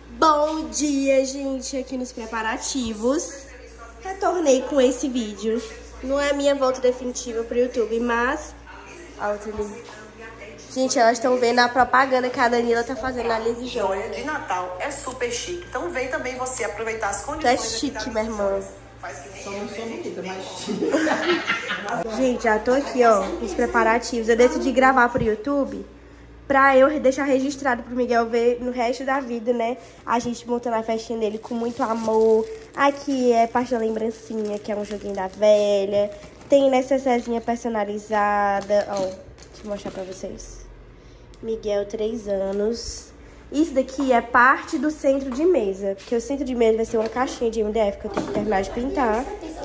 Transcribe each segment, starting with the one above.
Bom dia, gente, aqui nos preparativos. Retornei com esse vídeo. Não é a minha volta definitiva pro YouTube, mas... Gente, elas estão vendo a propaganda que a Danila tá fazendo na Liz Joia. Joia de Natal é super chique. Então vem também você aproveitar as condições. Tu é chique, minha irmã. Só não sou bonita, mas chique. Gente, já tô aqui, ó, nos preparativos. Eu decidi gravar pro YouTube pra eu deixar registrado pro Miguel ver no resto da vida, né? A gente montando a festinha dele com muito amor. Aqui é parte da lembrancinha, que é um joguinho da velha. Tem necessária personalizada. Ó, deixa eu mostrar pra vocês. Miguel, 3 anos. Isso daqui é parte do centro de mesa. Porque o centro de mesa vai ser uma caixinha de MDF que eu tenho que terminar de pintar.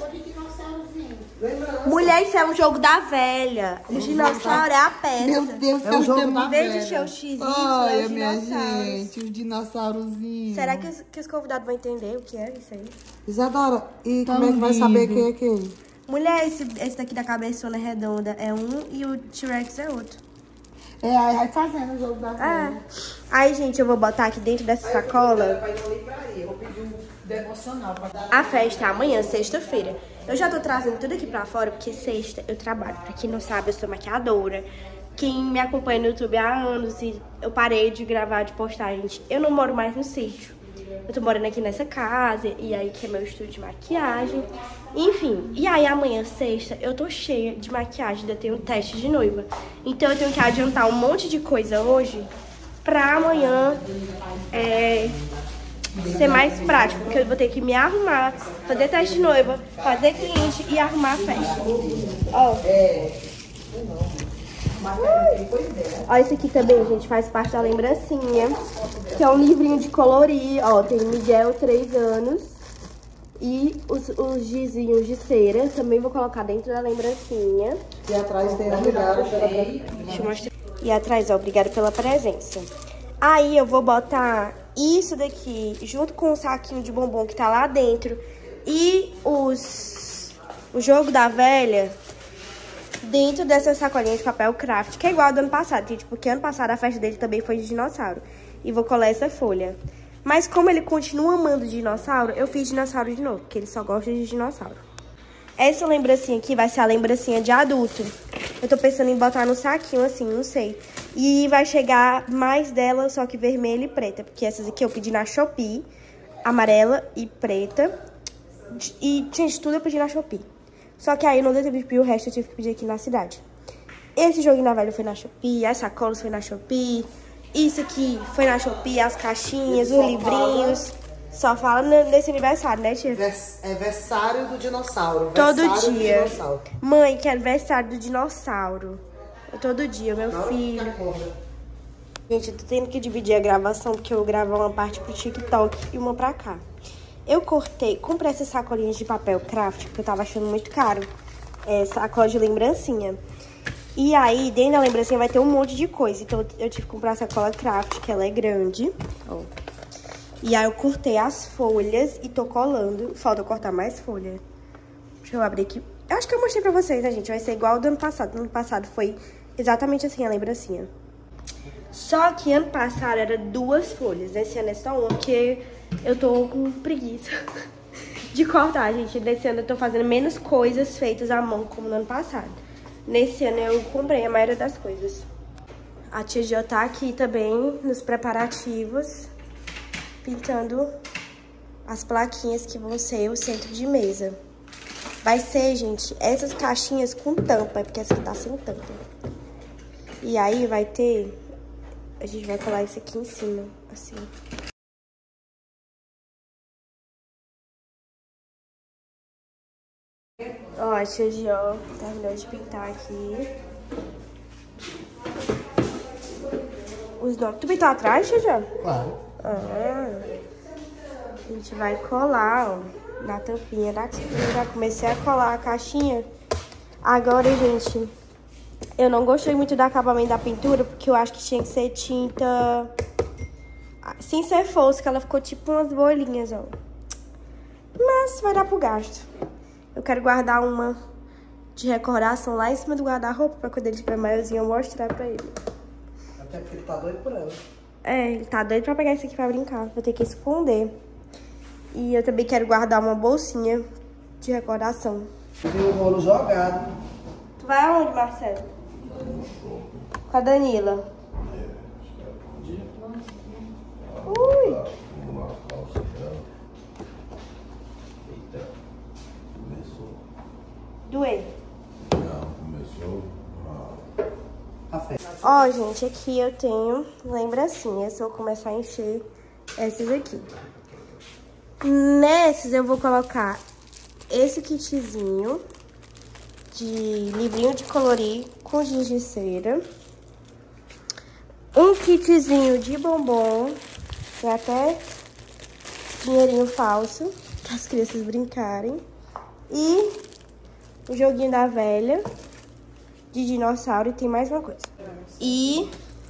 Mulher, isso é um jogo da velha. O dinossauro é a peça. Meu Deus, é um jogo da velha. Em vez de ser o XY, olha, é minha gente, os dinossaurozinhos. Será que os convidados vão entender o que é isso aí? Isadora, e como é que vai saber quem é quem? Mulher, esse daqui da cabeçona redonda é um e o T-Rex é outro. É, aí vai fazendo o jogo da velha. Aí, gente, eu vou botar aqui dentro dessa sacola. Eu vou pedir um devocional pra dar. A festa é amanhã, sexta-feira. Eu já tô trazendo tudo aqui pra fora, porque sexta eu trabalho. Pra quem não sabe, eu sou maquiadora. Quem me acompanha no YouTube há anos e eu parei de gravar, de postar, gente. Eu não moro mais no sítio. Eu tô morando aqui nessa casa, e aí que é meu estúdio de maquiagem. Enfim, e aí amanhã, sexta, eu tô cheia de maquiagem, ainda tenho um teste de noiva. Então eu tenho que adiantar um monte de coisa hoje pra amanhã ser mais prático. Porque eu vou ter que me arrumar, fazer teste de noiva, fazer cliente e arrumar a festa. Ó. Ó, esse aqui também, gente, faz parte da lembrancinha. Que é um livrinho de colorir. Ó, tem Miguel, 3 anos. E os gizinhos de cera. Também vou colocar dentro da lembrancinha. E atrás tem obrigado pela presença. Deixa eu mostrar. E atrás, ó, obrigado pela presença. Aí eu vou botar isso daqui junto com o saquinho de bombom que tá lá dentro. E o jogo da velha dentro dessa sacolinha de papel craft, que é igual ao do ano passado, gente, porque ano passado a festa dele também foi de dinossauro. E vou colar essa folha. Mas como ele continua amando dinossauro, eu fiz dinossauro de novo, porque ele só gosta de dinossauro. Essa lembrancinha aqui vai ser a lembrancinha de adulto. Eu tô pensando em botar no saquinho assim, não sei. E vai chegar mais dela, só que vermelha e preta, porque essas aqui eu pedi na Shopee, amarela e preta. E, gente, tudo eu pedi na Shopee. Só que aí eu não deu tempo de pedir o resto, eu tive que pedir aqui na cidade. Esse joguinho na velha foi na Shopee, as sacolas foi na Shopee. Isso aqui foi na Shopee, as caixinhas, os livrinhos. Só fala nesse aniversário, né, tia? É aniversário do dinossauro. Todo dia. Mãe, que é aniversário do dinossauro. Todo dia, meu filho. Gente, eu tô tendo que dividir a gravação, porque eu vou gravar uma parte pro TikTok e uma pra cá. Eu comprei essas sacolinhas de papel craft, porque eu tava achando muito caro. Sacola de lembrancinha. E aí, dentro da lembrancinha vai ter um monte de coisa. Então, eu tive que comprar a sacola craft, que ela é grande. Ó. E aí, eu cortei as folhas e tô colando. Falta eu cortar mais folha. Deixa eu abrir aqui. Eu acho que eu mostrei pra vocês, né, gente? Vai ser igual ao do ano passado. No ano passado foi exatamente assim a lembrancinha. Só que ano passado era 2 folhas. Esse ano é só uma, porque eu tô com preguiça de cortar, gente. Nesse ano eu tô fazendo menos coisas feitas à mão, como no ano passado. Nesse ano eu comprei a maioria das coisas. A tia Jo tá aqui também, nos preparativos, pintando as plaquinhas que vão ser o centro de mesa. Vai ser, gente, essas caixinhas com tampa, porque essa aqui tá sem tampa. E aí vai ter... A gente vai colar isso aqui em cima, assim. Ó, a tia Jo terminou de pintar aqui. Os nomes. Tu pintou atrás, tia Jo? Claro. A gente vai colar, ó, na tampinha daqui. Eu já comecei a colar a caixinha. Agora, gente, eu não gostei muito do acabamento da pintura, porque eu acho que tinha que ser tinta sem ser fosca. Ela ficou tipo umas bolinhas, ó. Mas vai dar pro gasto. Eu quero guardar uma de recordação lá em cima do guarda-roupa, pra quando ele tiver maiorzinho eu mostrar pra ele. Até porque ele tá doido por ela. É, ele tá doido pra pegar isso aqui pra brincar. Vou ter que esconder. E eu também quero guardar uma bolsinha de recordação. Tem o rolo jogado. Tu vai aonde, Marcelo? Com a Danila. Ui! Doei. Ó, gente, aqui eu tenho lembrancinhas. Eu vou começar a encher essas aqui. Nessas eu vou colocar esse kitzinho de livrinho de colorir com giz de cera. Um kitzinho de bombom. Tem até dinheirinho falso para as crianças brincarem. E o joguinho da velha de dinossauro. E tem mais uma coisa. E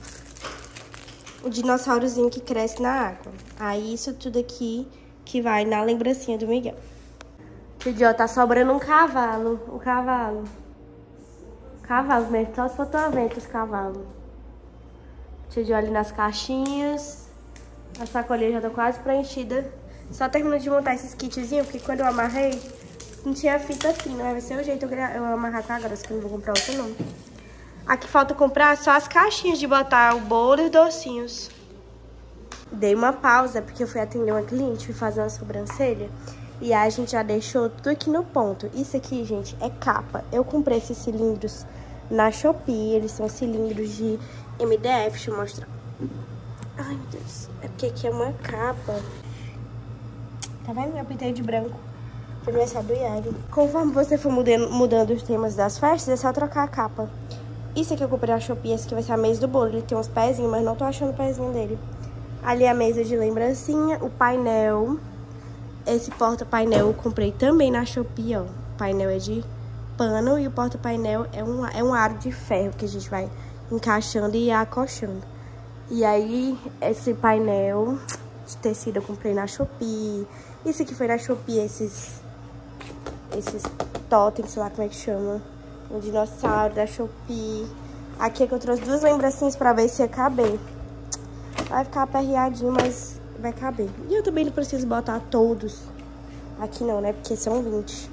o dinossaurozinho que cresce na água. Aí isso tudo aqui que vai na lembrancinha do Miguel. Ó, tá sobrando um cavalo. O cavalo. Cavalo mesmo. Só se for tua vento os cavalos. Deixa eu olhar ali nas caixinhas. A sacolinha já tá quase preenchida. Só terminando de montar esses kitzinhos, porque quando eu amarrei, não tinha fita fina. Vai ser o jeito eu amarrar com a grossa, que eu não vou comprar outra não. Aqui falta comprar só as caixinhas de botar o bolo e os docinhos. Dei uma pausa, porque eu fui atender uma cliente, fui fazer uma sobrancelha. E aí a gente já deixou tudo aqui no ponto. Isso aqui, gente, é capa. Eu comprei esses cilindros na Shopee. Eles são cilindros de MDF. Deixa eu mostrar. Ai, meu Deus. É porque aqui é uma capa. Tá vendo? Eu pintei de branco. Foi aniversário do Yari. Conforme você for mudando os temas das festas, é só trocar a capa. Isso aqui eu comprei na Shopee. Esse aqui vai ser a mesa do bolo. Ele tem uns pezinhos, mas não tô achando o pezinho dele. Ali a mesa de lembrancinha. O painel. Esse porta-painel eu comprei também na Shopee, ó. O painel é de pano e o porta-painel é um aro de ferro que a gente vai encaixando e acochando. E aí, esse painel de tecido eu comprei na Shopee. Isso aqui foi na Shopee, esses totens, sei lá como é que chama. Um dinossauro da Shopee. Aqui é que eu trouxe duas lembrancinhas pra ver se ia caber. Vai ficar aperreadinho, mas vai caber. E eu também não preciso botar todos aqui não, né? Porque são 20.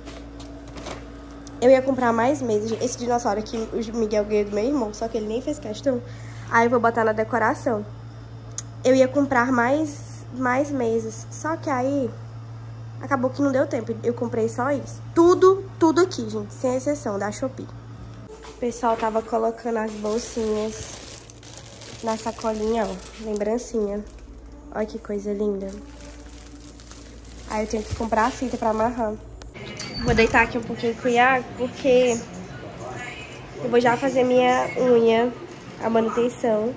Eu ia comprar mais mesas. Esse dinossauro aqui, o Miguel ganhou do meu irmão, só que ele nem fez questão. Aí eu vou botar na decoração. Eu ia comprar mais mesas, só que aí acabou que não deu tempo. Eu comprei só isso. Tudo aqui, gente, sem exceção, da Shopee. O pessoal tava colocando as bolsinhas na sacolinha, ó, lembrancinha. Olha que coisa linda. Aí eu tenho que comprar a fita pra amarrar. Vou deitar aqui um pouquinho com o Iago, porque eu vou já fazer minha unha, a manutenção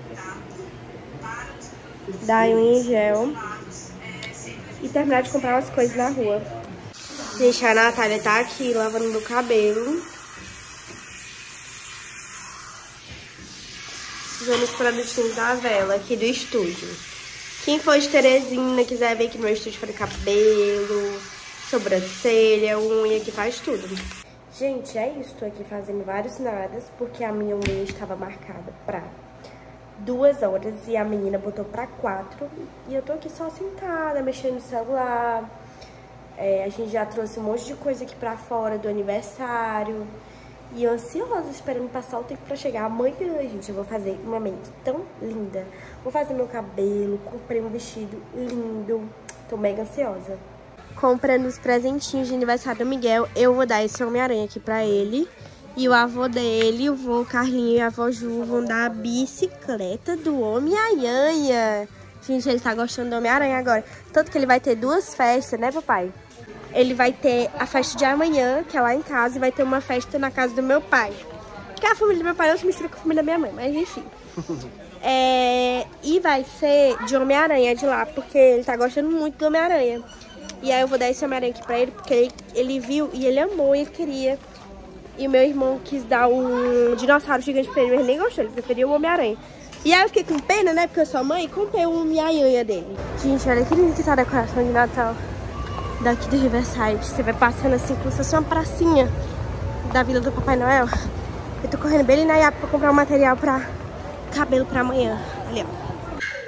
da unha em gel e terminar de comprar umas coisas na rua. Gente, a Natália tá aqui lavando meu cabelo. Usando os produtinhos da Vela aqui do estúdio. Quem for de Teresina, quiser ver aqui no meu estúdio fazer cabelo, sobrancelha, unha, que faz tudo. Gente, é isso. Tô aqui fazendo vários nadas, porque a minha unha estava marcada pra 2 horas e a menina botou pra 4. E eu tô aqui só sentada, mexendo no celular. A gente já trouxe um monte de coisa aqui pra fora do aniversário. E eu ansiosa, esperando passar o tempo pra chegar. Amanhã, gente, eu vou fazer uma make tão linda. Vou fazer meu cabelo, comprei um vestido lindo. Tô mega ansiosa. Comprando os presentinhos de aniversário do Miguel, eu vou dar esse Homem-Aranha aqui pra ele. E o avô dele, o vô Carlinho e a avó Ju vão dar a bicicleta do Homem-Aranha. Gente, ele tá gostando do Homem-Aranha agora. Tanto que ele vai ter 2 festas, né, papai? Ele vai ter a festa de amanhã, que é lá em casa, e vai ter uma festa na casa do meu pai. Porque a família do meu pai não se mistura com a família da minha mãe, mas enfim. E vai ser de Homem-Aranha de lá, porque ele tá gostando muito do Homem-Aranha. E aí eu vou dar esse Homem-Aranha aqui pra ele, porque ele viu e ele amou, e ele queria. E o meu irmão quis dar um dinossauro gigante pra ele, mas ele nem gostou, ele preferiu o Homem-Aranha. E aí eu fiquei com pena, né, porque eu sou mãe, e comprei o Homem-Aranha dele. Gente, olha que lindo que tá a decoração de Natal daqui do Riverside. Você vai passando assim como se fosse uma pracinha da Vila do Papai Noel. Eu tô correndo bem ali na Iapa pra comprar um material pra cabelo pra amanhã. Ali, ó.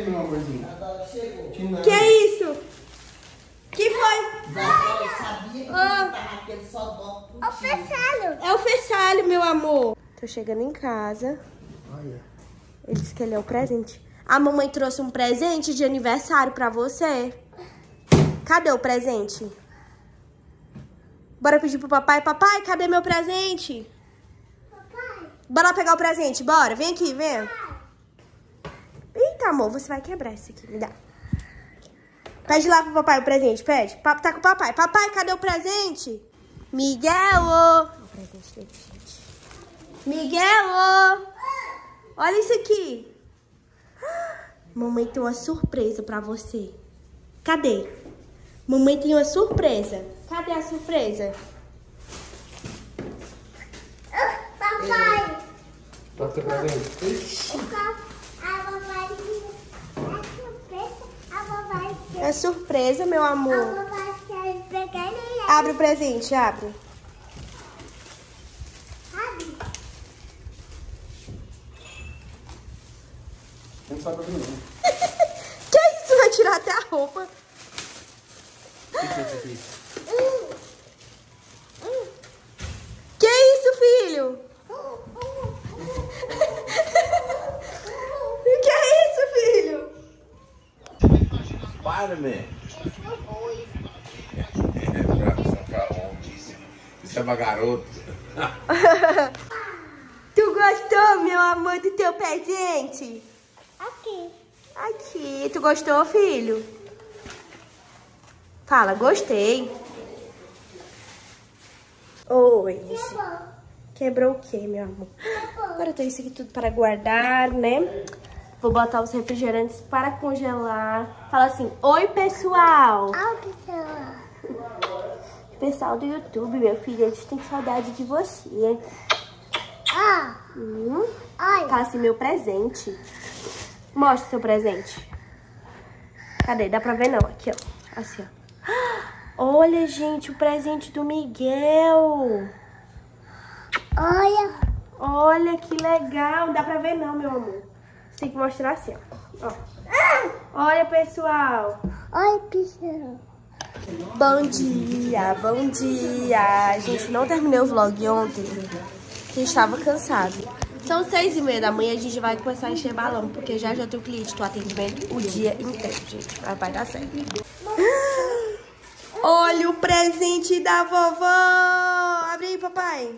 aí, meu amorzinho? Que é isso? Que foi? Eu sabia que tava aquele só dó. É o Fessalho. É o Fessalho, meu amor. Tô chegando em casa. Olha. Ele disse que ele é o presente. A mamãe trouxe um presente de aniversário pra você. Cadê o presente? Bora pedir pro papai. Papai, cadê meu presente? Papai. Bora pegar o presente, bora. Vem aqui, vem. Eita, amor, você vai quebrar isso aqui. Me dá. Pede lá pro papai o presente, pede. Tá com o papai. Papai, cadê o presente? Miguel! O presente dele, gente. Miguel! Olha isso aqui. Mamãe tem uma surpresa pra você. Cadê? Mamãe tem uma surpresa. Cadê a surpresa? Papai. Qual que é o presente? É surpresa, meu amor. Abre o presente, abre. Não sabe abrir, não. Que isso? Vai tirar até a roupa. O que é isso aqui? Que isso, filho? Que é isso, filho? Spider-Man. Isso é uma garota. Tu gostou, meu amor, do teu presente? Aqui. Aqui. Tu gostou, filho? Fala, gostei. Oi. Quebrou o quê, meu amor? Agora eu tenho isso aqui tudo para guardar, né? Vou botar os refrigerantes para congelar. Fala assim, oi, pessoal. Pessoal do YouTube, meu filho, eles têm saudade de você. Fala assim, meu presente. Mostra seu presente. Cadê? Dá pra ver não. Aqui, ó. Assim, ó. Olha, gente, o presente do Miguel. Olha que legal. Não dá pra ver não, meu amor. Você tem que mostrar assim, ó. Olha, pessoal. Oi, pessoal. Bom dia, bom dia. A gente não terminou o vlog ontem, porque estava cansado. São 6h30 da manhã, a gente vai começar a encher balão, porque já tem o cliente do atendimento o dia inteiro, gente. Vai dar certo. Olha o presente da vovó. Abre aí, papai.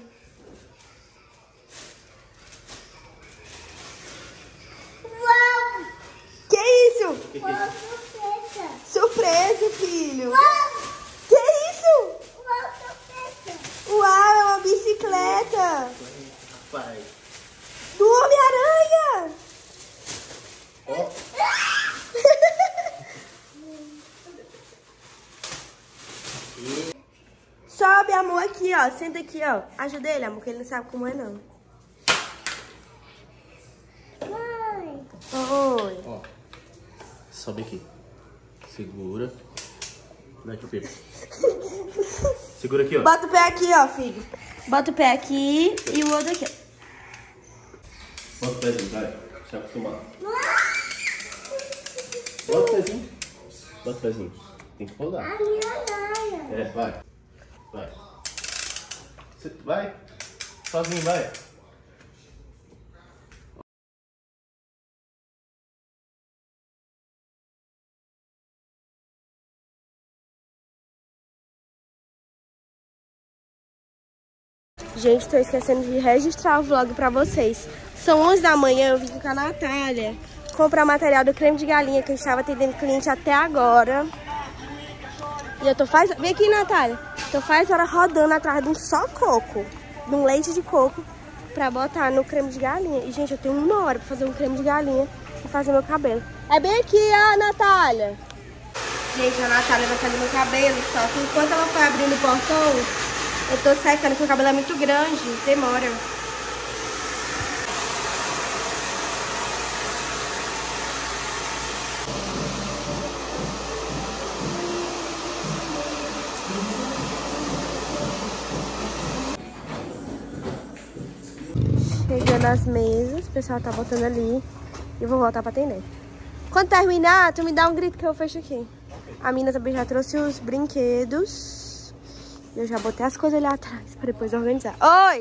Uau! Que isso? Uma surpresa. Surpresa, filho. Que isso? Uma surpresa. Uau, é uma bicicleta. Pai. Do Homem-Aranha. Sobe, amor, aqui, ó. Senta aqui, ó. Ajuda ele, amor, que ele não sabe como é, não. Mãe. Oi. Ó. Sobe aqui. Segura. Dá aqui o pé. Segura aqui, ó. Bota o pé aqui, ó, filho. Bota o pé aqui e o outro aqui, ó. Bota o pezinho, vai. Se acostumar. Bota o pezinho. Bota o pezinho. Tem que rodar. A minha aranha. É, vai. Vai. Vai. Sozinho, vai. Gente, tô esquecendo de registrar o vlog pra vocês. São 11 da manhã, eu vim com a Natália comprar material do creme de galinha, que a gente tava atendendo cliente até agora. E eu tô Vem aqui, Natália. Tô faz hora rodando atrás de um só coco, de um leite de coco, pra botar no creme de galinha. E, gente, eu tenho 1 hora pra fazer um creme de galinha e fazer meu cabelo. É bem aqui, ó, Natália. Gente, a Natália vai fazer meu cabelo, só que enquanto ela foi abrindo o portão, eu tô secando, porque o cabelo é muito grande, demora. Chegando as mesas, o pessoal tá botando ali e eu vou voltar pra atender. Quando terminar, tu me dá um grito que eu fecho aqui. A mina também já trouxe os brinquedos. Eu já botei as coisas ali atrás pra depois organizar. Oi!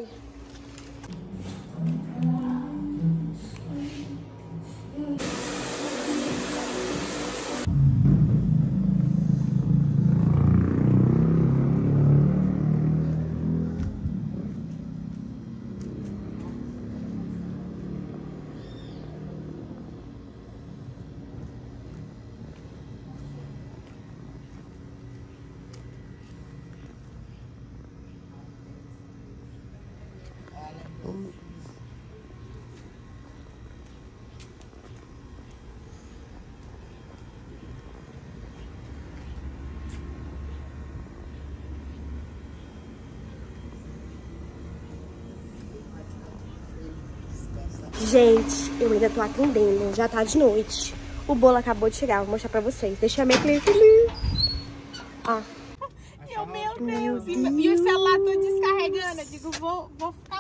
Gente, eu ainda tô atendendo, já tá de noite. O bolo acabou de chegar, vou mostrar pra vocês. Deixa a minha cliente ali. Ó. Meu Deus. E o celular todo descarregando. Eu digo, vou ficar...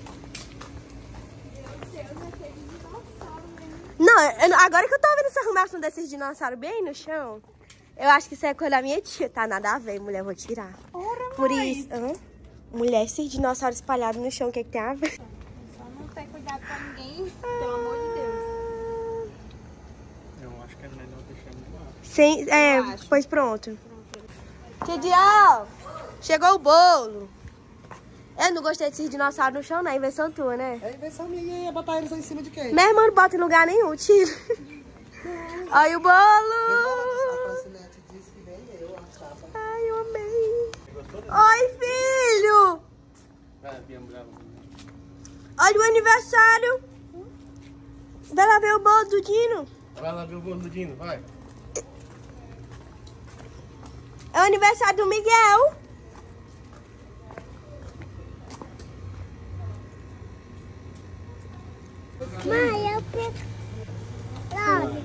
Não, agora que eu tô vendo essa arrumação desses dinossauros bem no chão, eu acho que isso é coisa da minha tia. Tá nada a ver, mulher, vou tirar. Ora, Por mãe. isso, mulher, esses dinossauros espalhados no chão, o que que tem a ver? Só não ter cuidado com ninguém, pelo amor de Deus. Eu acho que é melhor deixar ele lá. Sem, acho. pois pronto. Tidial, chegou o bolo. Eu não gostei desses dinossauros no chão, não. É invenção tua, né? É invenção minha e ia botar eles em cima de quem? Meu irmão não bota em lugar nenhum, tira. Olha o bolo. A Francinete disse que vem eu, a chapa. Ai, eu amei. Oi, filho. Olha o aniversário. Vai lá ver o bolo do Dino. Vai lá ver o bolo do Dino, vai. É o aniversário do Miguel. Mãe, eu pego. Olha.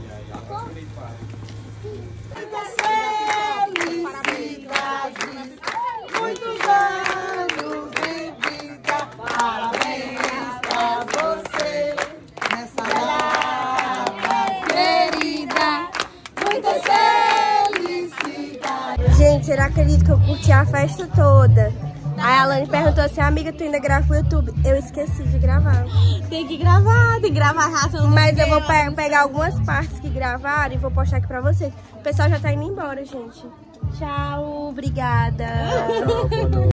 Muitos anos de vida, parabéns pra você. Nessa data querida, muitas felicidades. Gente, eu não acredito que eu curti a festa toda. Aí a Alane perguntou assim, amiga, tu ainda grava pro YouTube? Eu esqueci de gravar. Tem que gravar a raça. Mas eu vou pegar algumas partes que gravaram e vou postar aqui pra vocês. O pessoal já tá indo embora, gente. Tchau, obrigada. Tchau, boa noite.